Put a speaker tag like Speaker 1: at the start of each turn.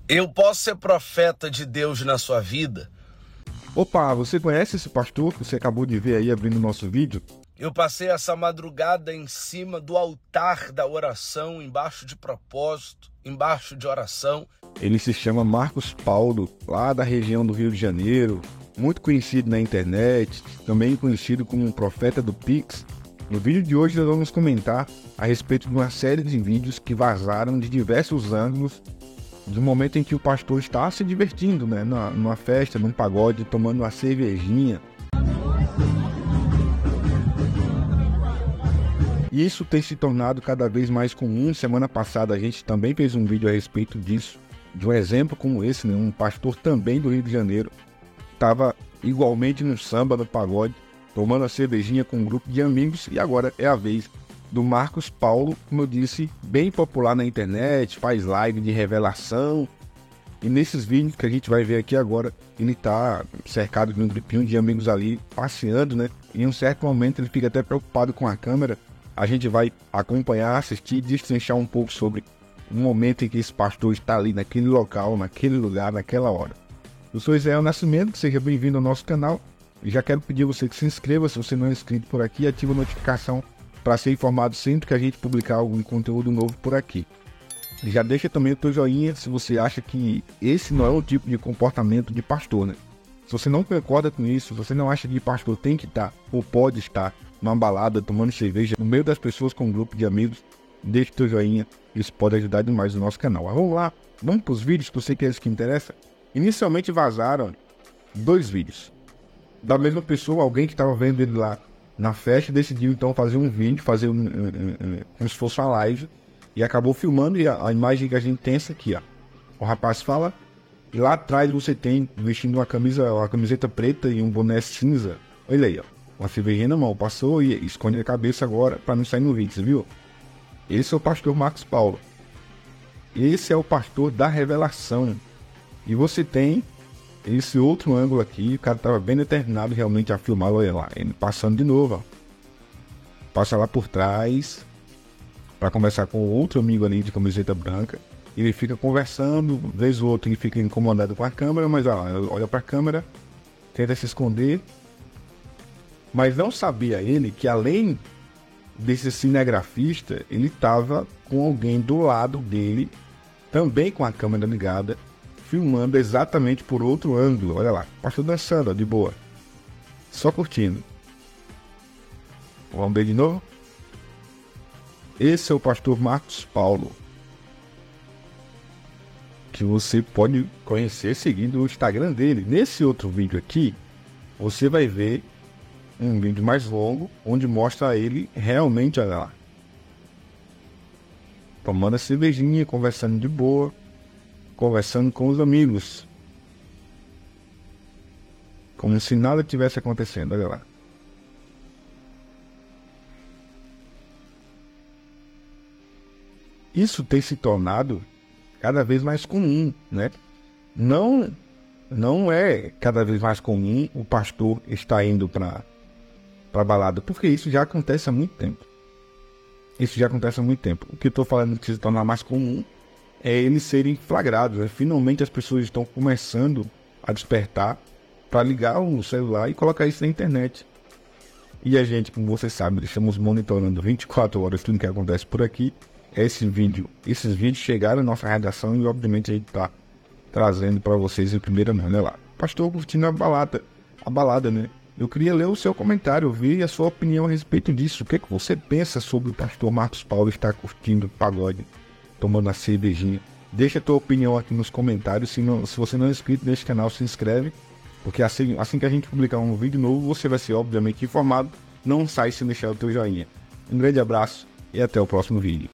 Speaker 1: Eu posso ser profeta de Deus na sua vida?
Speaker 2: Opa, você conhece esse pastor que você acabou de ver aí abrindo o nosso vídeo?
Speaker 1: Eu passei essa madrugada em cima do altar da oração, embaixo de propósito, embaixo de oração.
Speaker 2: Ele se chama Marcos Paulo, lá da região do Rio de Janeiro, muito conhecido na internet, também conhecido como um profeta do Pix. No vídeo de hoje nós vamos comentar a respeito de uma série de vídeos que vazaram de diversos ângulos do momento em que o pastor está se divertindo, né, numa festa, num pagode, tomando uma cervejinha. E isso tem se tornado cada vez mais comum. Semana passada a gente também fez um vídeo a respeito disso, de um exemplo como esse, né, um pastor também do Rio de Janeiro, estava igualmente no samba, no pagode, tomando a cervejinha com um grupo de amigos, e agora é a vez do Marcos Paulo, como eu disse, bem popular na internet, faz live de revelação, e nesses vídeos que a gente vai ver aqui agora, ele está cercado de um grupinho de amigos ali, passeando, né? E em um certo momento ele fica até preocupado com a câmera. A gente vai acompanhar, assistir e destrinchar um pouco sobre o momento em que esse pastor está ali naquele local, naquele lugar, naquela hora. Eu sou Israel Nascimento, seja bem-vindo ao nosso canal, e já quero pedir a você que se inscreva se você não é inscrito por aqui e ative a notificação para ser informado sempre que a gente publicar algum conteúdo novo por aqui. Já deixa também o teu joinha se você acha que esse não é o tipo de comportamento de pastor, né? Se você não concorda com isso, se você não acha que pastor tem que estar ou pode estar numa balada, tomando cerveja no meio das pessoas com um grupo de amigos, deixa o teu joinha, isso pode ajudar demais o nosso canal. Mas vamos lá, vamos para os vídeos que eu sei que é isso que interessa. Inicialmente vazaram 2 vídeos da mesma pessoa, alguém que estava vendo ele lá na festa, decidiu então fazer um vídeo, fazer como se fosse uma live, e acabou filmando. E a imagem que a gente tem é essa aqui, ó. O rapaz fala, e lá atrás você tem vestindo uma camiseta preta e um boné cinza. Olha aí, ó, uma cervejinha na mão, passou e esconde a cabeça agora para não sair no vídeo, você viu? Esse é o pastor Marcos Paulo. Esse é o pastor da revelação. E você tem esse outro ângulo aqui, o cara estava bem determinado realmente a filmar, olha lá, ele passando de novo, ó. Passa lá por trás, para conversar com outro amigo ali de camiseta branca, ele fica conversando, vez ou outra ele fica incomodado com a câmera, mas olha para a câmera, tenta se esconder, mas não sabia ele que além desse cinegrafista, ele estava com alguém do lado dele, também com a câmera ligada, filmando exatamente por outro ângulo. Olha lá, pastor dançando, ó, de boa, só curtindo. Vamos ver de novo. Esse é o pastor Marcos Paulo, que você pode conhecer seguindo o Instagram dele. Nesse outro vídeo aqui, você vai ver um vídeo mais longo, onde mostra ele realmente, olha lá, tomando a cervejinha, conversando de boa, conversando com os amigos, como se nada tivesse acontecendo, olha lá. Isso tem se tornado cada vez mais comum, né? Não é cada vez mais comum o pastor estar indo para balada, porque isso já acontece há muito tempo. Isso já acontece há muito tempo. O que eu estou falando que se tornar mais comum é eles serem flagrados, né? Finalmente as pessoas estão começando a despertar para ligar o celular e colocar isso na internet. E a gente, como você sabe, estamos monitorando 24 horas tudo que acontece por aqui. Esses vídeos chegaram à nossa redação e obviamente a gente está trazendo para vocês em primeira mão, né? Lá, pastor curtindo a balada, né? Eu queria ler o seu comentário, ouvir a sua opinião a respeito disso. O que você pensa sobre o pastor Marcos Paulo estar curtindo pagode, tomando a cervejinha? Deixa a tua opinião aqui nos comentários. Se você não é inscrito neste canal, se inscreve, porque assim que a gente publicar um vídeo novo, você vai ser obviamente informado. Não sai sem deixar o teu joinha. Um grande abraço e até o próximo vídeo.